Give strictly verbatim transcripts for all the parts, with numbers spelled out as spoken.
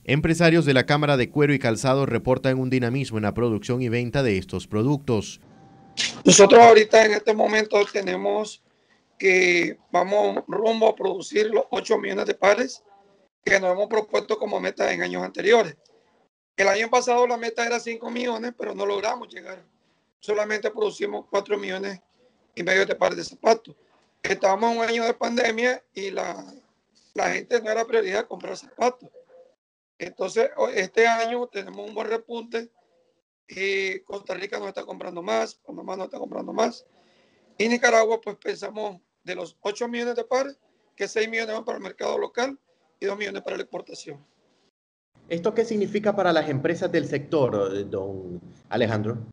Empresarios de la Cámara de Cuero y Calzado reportan un dinamismo en la producción y venta de estos productos. Nosotros ahorita en este momento tenemos que vamos rumbo a producir los ocho millones de pares que nos hemos propuesto como meta en años anteriores. El año pasado la meta era cinco millones, pero no logramos llegar. Solamente producimos cuatro millones y medio de pares de zapatos. Estábamos en un año de pandemia y la, la gente no era prioridad comprar zapatos. Entonces, este año tenemos un buen repunte y Costa Rica nos está comprando más, Panamá nos está comprando más. Y Nicaragua, pues pensamos de los ocho millones de pares, que seis millones van para el mercado local y dos millones para la exportación. ¿Esto qué significa para las empresas del sector, don Alejandro?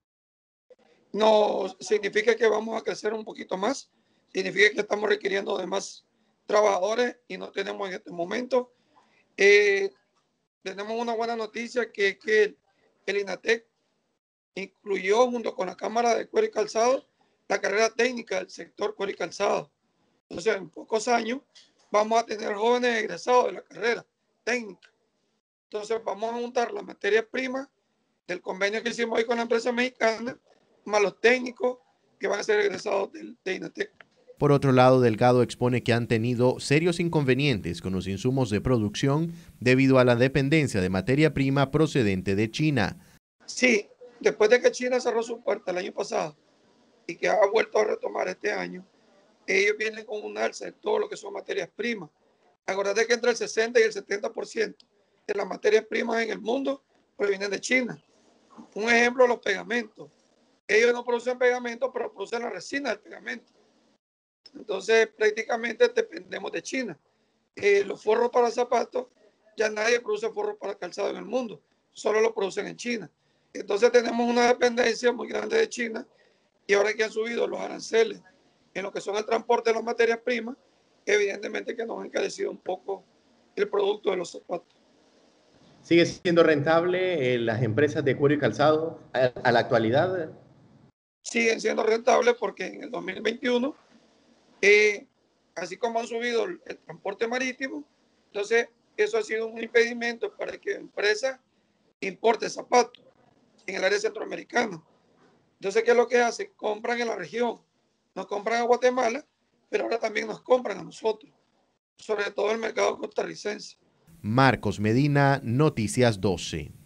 No significa que vamos a crecer un poquito más, significa que estamos requiriendo de más trabajadores y no tenemos en este momento. Eh, tenemos una buena noticia que es que el INATEC incluyó junto con la Cámara de Cuero y Calzado la carrera técnica del sector cuero y calzado. Entonces, en pocos años vamos a tener jóvenes egresados de la carrera técnica. Entonces, vamos a juntar la materia prima del convenio que hicimos hoy con la empresa mexicana, más los técnicos que van a ser egresados de, de INATEC. Por otro lado, Delgado expone que han tenido serios inconvenientes con los insumos de producción debido a la dependencia de materia prima procedente de China. Sí, después de que China cerró su puerta el año pasado y que ha vuelto a retomar este año, ellos vienen con un alza de todo lo que son materias primas. Acuérdate que entre el sesenta y el setenta por ciento de las materias primas en el mundo provienen de China. Un ejemplo, los pegamentos. Ellos no producen pegamento, pero producen la resina del pegamento. Entonces, prácticamente dependemos de China. Eh, los forros para zapatos, ya nadie produce forros para calzado en el mundo, solo lo producen en China. Entonces, tenemos una dependencia muy grande de China y ahora que han subido los aranceles en lo que son el transporte de las materias primas, evidentemente que nos ha encarecido un poco el producto de los zapatos. ¿Sigue siendo rentable eh, las empresas de cuero y calzado a, a la actualidad? Siguen siendo rentables porque en el dos mil veintiuno, eh, así como han subido el, el transporte marítimo, entonces eso ha sido un impedimento para que empresas importen zapatos en el área centroamericana. Entonces, ¿qué es lo que hacen? Compran en la región, nos compran a Guatemala, pero ahora también nos compran a nosotros, sobre todo el mercado costarricense. Marcos Medina, Noticias doce.